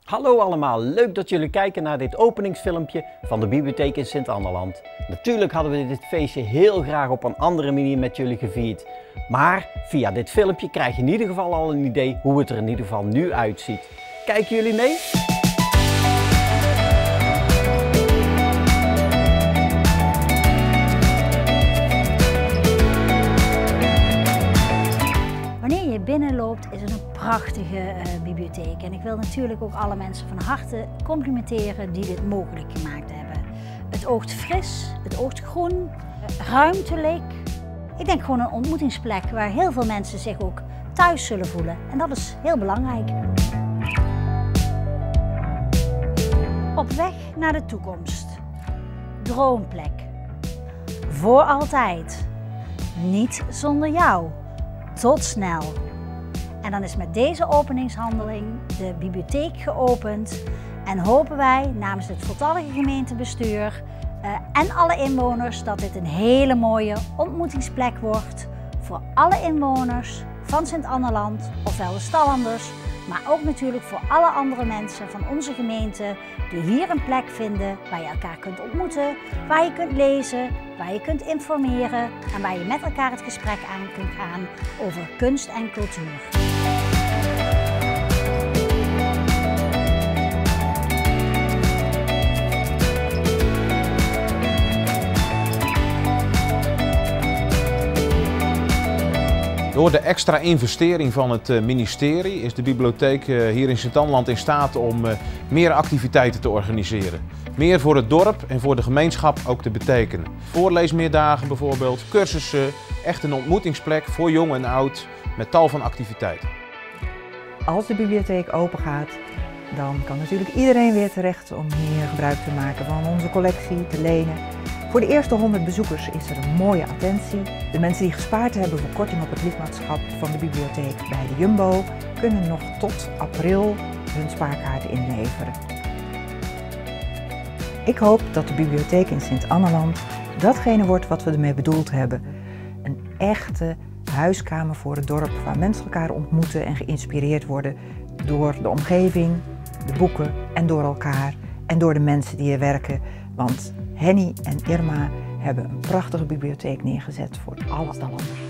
Hallo allemaal, leuk dat jullie kijken naar dit openingsfilmpje van de bibliotheek in Sint-Anneland. Natuurlijk hadden we dit feestje heel graag op een andere manier met jullie gevierd. Maar via dit filmpje krijg je in ieder geval al een idee hoe het er in ieder geval nu uitziet. Kijken jullie mee? Wanneer je binnenloopt is het een prachtige bibliotheek en ik wil natuurlijk ook alle mensen van harte complimenteren die dit mogelijk gemaakt hebben. Het oogt fris, het oogt groen, ruimtelijk. Ik denk gewoon een ontmoetingsplek waar heel veel mensen zich ook thuis zullen voelen en dat is heel belangrijk. Op weg naar de toekomst. Droomplek. Voor altijd. Niet zonder jou. Tot snel. En dan is met deze openingshandeling de bibliotheek geopend en hopen wij namens het voltallige gemeentebestuur en alle inwoners dat dit een hele mooie ontmoetingsplek wordt voor alle inwoners van Sint-Anneland, ofwel de Stallanders, maar ook natuurlijk voor alle andere mensen van onze gemeente die hier een plek vinden waar je elkaar kunt ontmoeten, waar je kunt lezen, waar je kunt informeren en waar je met elkaar het gesprek aan kunt gaan over kunst en cultuur. Door de extra investering van het ministerie is de bibliotheek hier in Sint-Anneland in staat om meer activiteiten te organiseren. Meer voor het dorp en voor de gemeenschap ook te betekenen. Voorleesmeerdagen bijvoorbeeld, cursussen, echt een ontmoetingsplek voor jong en oud met tal van activiteiten. Als de bibliotheek open gaat, dan kan natuurlijk iedereen weer terecht om hier gebruik te maken van onze collectie, te lenen. Voor de eerste 100 bezoekers is er een mooie attentie. De mensen die gespaard hebben voor korting op het lidmaatschap van de bibliotheek bij de Jumbo kunnen nog tot april hun spaarkaarten inleveren. Ik hoop dat de bibliotheek in Sint-Anneland datgene wordt wat we ermee bedoeld hebben. Een echte huiskamer voor het dorp waar mensen elkaar ontmoeten en geïnspireerd worden door de omgeving, de boeken en door elkaar en door de mensen die er werken. Want Henny en Irma hebben een prachtige bibliotheek neergezet voor alle Stallanders.